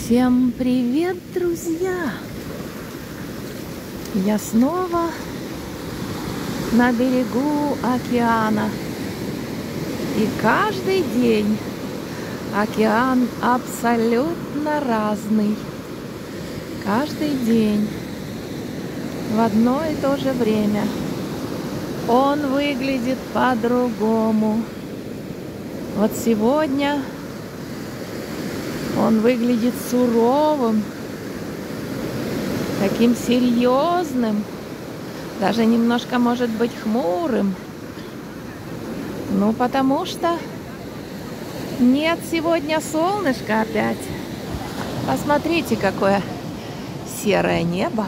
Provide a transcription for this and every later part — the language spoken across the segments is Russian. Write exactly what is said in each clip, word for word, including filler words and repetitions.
Всем привет, друзья! Я снова на берегу океана. И каждый день океан абсолютно разный. Каждый день в одно и то же время он выглядит по-другому. Вот сегодня он выглядит суровым, таким серьезным, даже немножко, может быть, хмурым. Ну, потому что нет сегодня солнышка опять. Посмотрите, какое серое небо.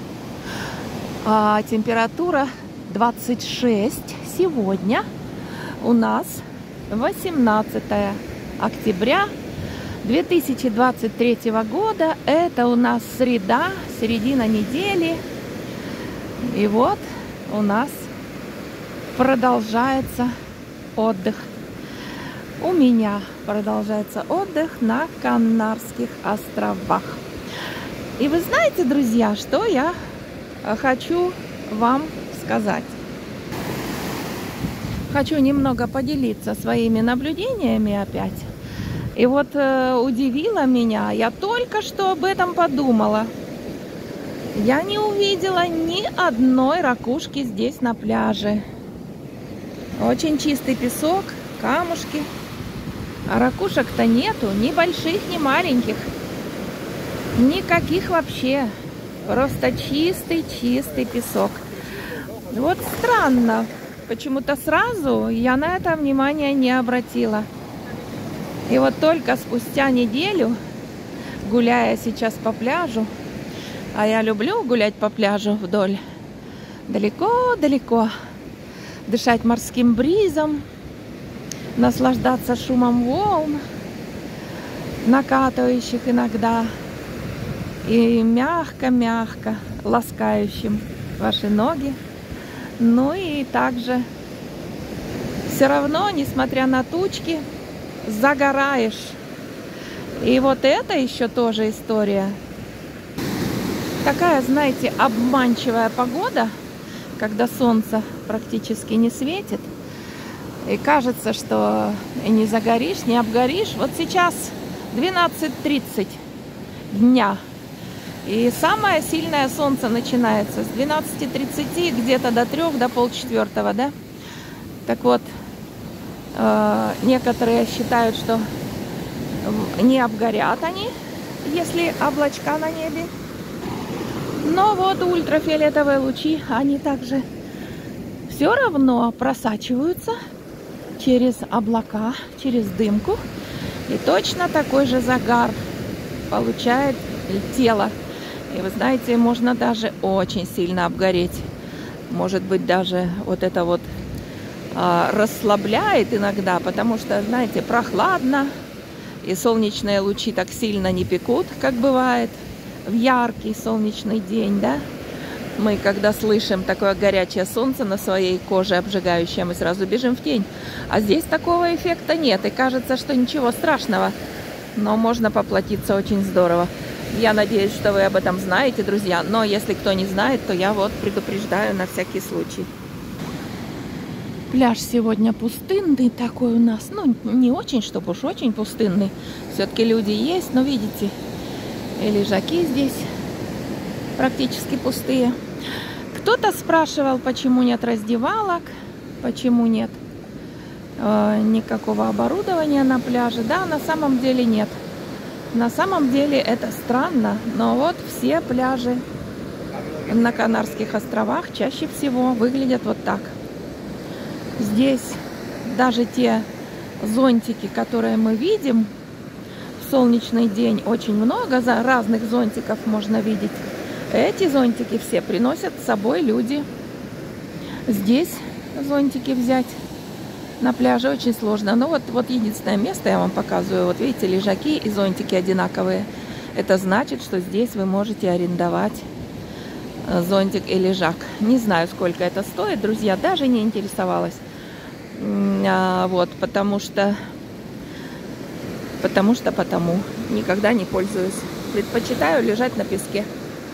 А температура двадцать шесть сегодня. У нас восемнадцатое октября две тысячи двадцать третьего года. Это у нас среда, середина недели. И вот у нас продолжается отдых. У меня продолжается отдых на Канарских островах. И вы знаете, друзья, что я хочу вам сказать. Хочу немного поделиться своими наблюдениями опять. И вот э, удивило меня, я только что об этом подумала. Я не увидела ни одной ракушки здесь на пляже. Очень чистый песок, камушки. А ракушек-то нету, ни больших, ни маленьких. Никаких вообще. Просто чистый-чистый песок. Вот странно. Почему-то сразу я на это внимание не обратила. И вот только спустя неделю, гуляя сейчас по пляжу, а я люблю гулять по пляжу вдоль, далеко-далеко, дышать морским бризом, наслаждаться шумом волн, накатывающих иногда, и мягко-мягко ласкающим ваши ноги. Ну и также все равно, несмотря на тучки, загораешь. И вот это еще тоже история. Такая, знаете, обманчивая погода, когда солнце практически не светит. И кажется, что не загоришь, не обгоришь. Вот сейчас двенадцать тридцать дня. И самое сильное солнце начинается с двенадцати тридцати где-то до трёх, до полчетвертого, да? Так вот, э, некоторые считают, что не обгорят они, если облачка на небе. Но вот ультрафиолетовые лучи, они также все равно просачиваются через облака, через дымку. И точно такой же загар получает тело. И вы знаете, можно даже очень сильно обгореть. Может быть, даже вот это вот а, расслабляет иногда, потому что, знаете, прохладно. И солнечные лучи так сильно не пекут, как бывает в яркий солнечный день, да? Мы, когда слышим такое горячее солнце на своей коже обжигающее, мы сразу бежим в тень. А здесь такого эффекта нет. И кажется, что ничего страшного. Но можно поплатиться очень здорово. Я надеюсь, что вы об этом знаете, друзья. Но если кто не знает, то я вот предупреждаю на всякий случай. Пляж сегодня пустынный такой у нас. Ну, не очень, чтобы уж очень пустынный. Все-таки люди есть, но видите, и лежаки здесь практически пустые. Кто-то спрашивал, почему нет раздевалок, почему нет э, никакого оборудования на пляже. Да, на самом деле нет. На самом деле это странно, но вот все пляжи на Канарских островах чаще всего выглядят вот так. Здесь даже те зонтики, которые мы видим в солнечный день, очень много разных зонтиков можно видеть. Эти зонтики все приносят с собой люди. Здесь зонтики взять на пляже очень сложно. Но вот, вот единственное место я вам показываю. Вот видите, лежаки и зонтики одинаковые. Это значит, что здесь вы можете арендовать зонтик и лежак. Не знаю, сколько это стоит, друзья, даже не интересовалась. А, вот, потому что Потому что потому. Никогда не пользуюсь. Предпочитаю лежать на песке.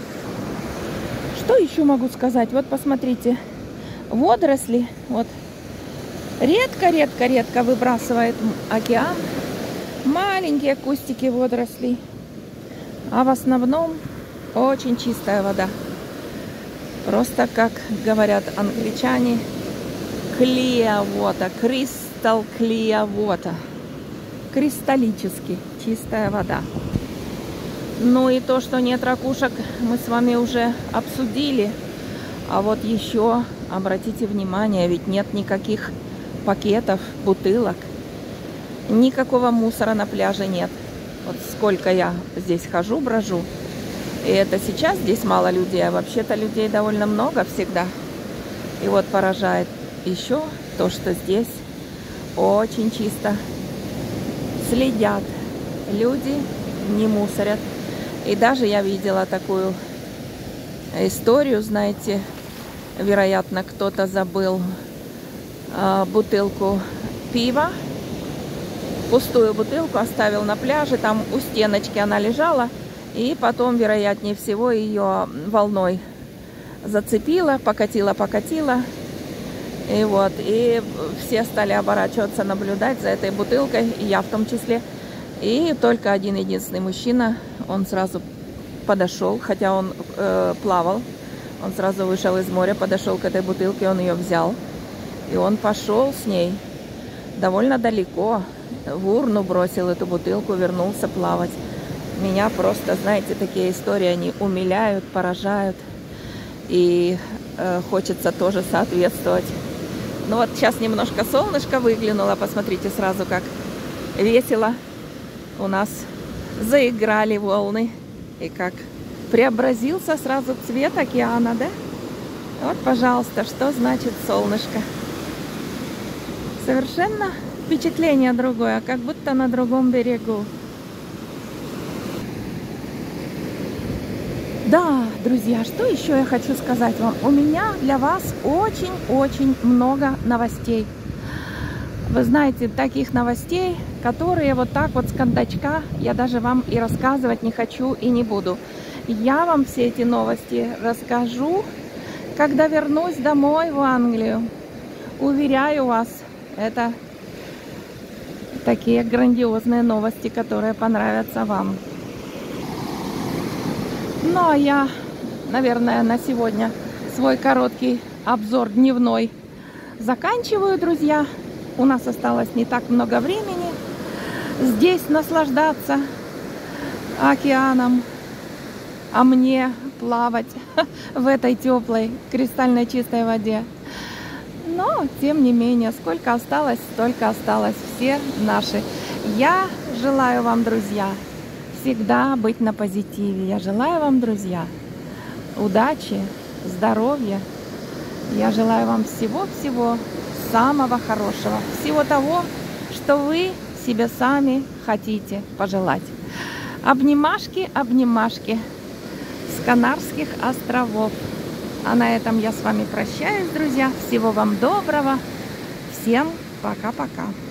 Что еще могу сказать? Вот посмотрите. Водоросли. Вот. Редко-редко-редко выбрасывает океан. Маленькие кустики водорослей. А в основном очень чистая вода. Просто, как говорят англичане, clear water, crystal clear water. Кристаллически чистая вода. Ну и то, что нет ракушек, мы с вами уже обсудили. А вот еще обратите внимание, ведь нет никаких пакетов, бутылок. Никакого мусора на пляже нет. Вот сколько я здесь хожу, брожу. И это сейчас здесь мало людей, а вообще-то людей довольно много всегда. И вот поражает еще то, что здесь очень чисто. Следят. Люди не мусорят. И даже я видела такую историю, знаете, вероятно, кто-то забыл э, бутылку пива. Пустую бутылку оставил на пляже, там у стеночки она лежала. И потом, вероятнее всего, ее волной зацепила, покатила, покатила. И вот, и все стали оборачиваться, наблюдать за этой бутылкой, и я в том числе. И только один единственный мужчина, он сразу подошел, хотя он э, плавал, он сразу вышел из моря, подошел к этой бутылке, он ее взял. И он пошел с ней довольно далеко, в урну бросил эту бутылку, вернулся плавать. Меня просто, знаете, такие истории, они умиляют, поражают. И э, хочется тоже соответствовать. Ну вот сейчас немножко солнышко выглянуло. Посмотрите сразу, как весело у нас заиграли волны. И как преобразился сразу цвет океана, да? Вот, пожалуйста, что значит солнышко. Совершенно впечатление другое, как будто на другом берегу. Да, друзья, что еще я хочу сказать вам? У меня для вас очень-очень много новостей. Вы знаете, таких новостей, которые вот так вот с кондачка я даже вам и рассказывать не хочу и не буду. Я вам все эти новости расскажу, когда вернусь домой в Англию. Уверяю вас, это такие грандиозные новости, которые понравятся вам. Ну, а я, наверное, на сегодня свой короткий обзор дневной заканчиваю, друзья. У нас осталось не так много времени здесь наслаждаться океаном, а мне плавать в этой теплой, кристально чистой воде. Но, тем не менее, сколько осталось, столько осталось. Все наши. Я желаю вам, друзья, всегда быть на позитиве. Я желаю вам, друзья, удачи, здоровья. Я желаю вам всего-всего самого хорошего. Всего того, что вы себе сами хотите пожелать. Обнимашки, обнимашки с Канарских островов. А на этом я с вами прощаюсь, друзья. Всего вам доброго. Всем пока-пока.